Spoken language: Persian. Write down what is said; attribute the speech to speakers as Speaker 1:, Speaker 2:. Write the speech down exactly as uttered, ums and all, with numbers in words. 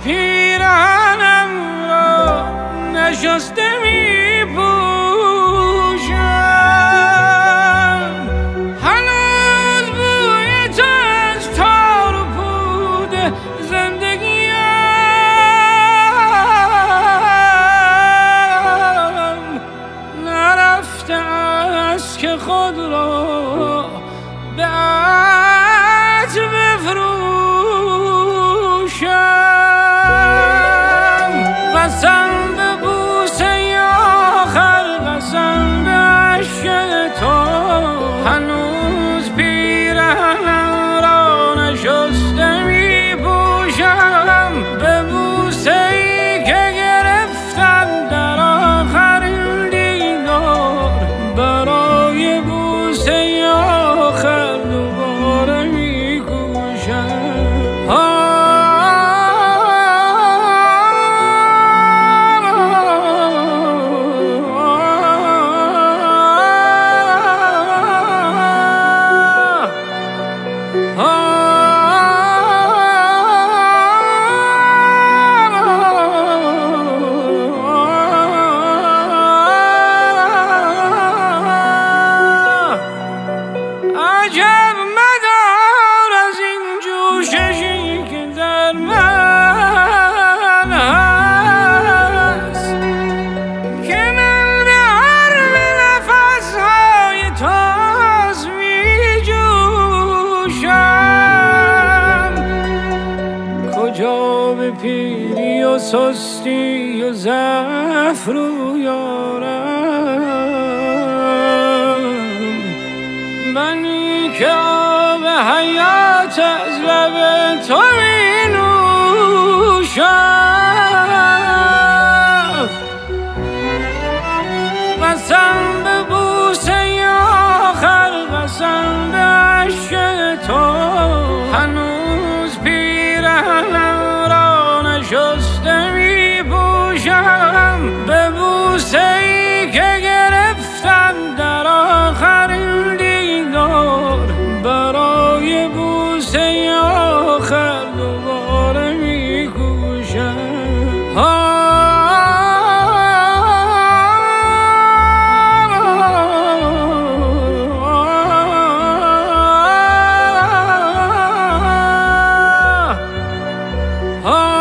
Speaker 1: پیرهنم را نشسته می پوشم، هنوز بوی تو از تار و پود زندگیم نرفته است که خود را به عطر بفروشم. قسم به بوسه آخر، قسم به عشق تو، هنوز پیرهنم را نشسته می پوشم. به بوسه ای که گرفتم در آخرین دیدار، برای بوسه آخر دوباره می کوشم. عجب مدار از این جوششی که در من هست، که من به حرم نفسهای تاز می جوشم. کجا به پیری و سستی و ضعف رو یارم، منی که آب حیات از لب تو می نوشم. قسم به بوسه آخر، قسم به عشق تو، هنوز پیرهنم را نشسته می پوشم. به بوسه ای که گرفتم در آخرین دیدار، برای بوسه آخر دوباره می کوشم. Oh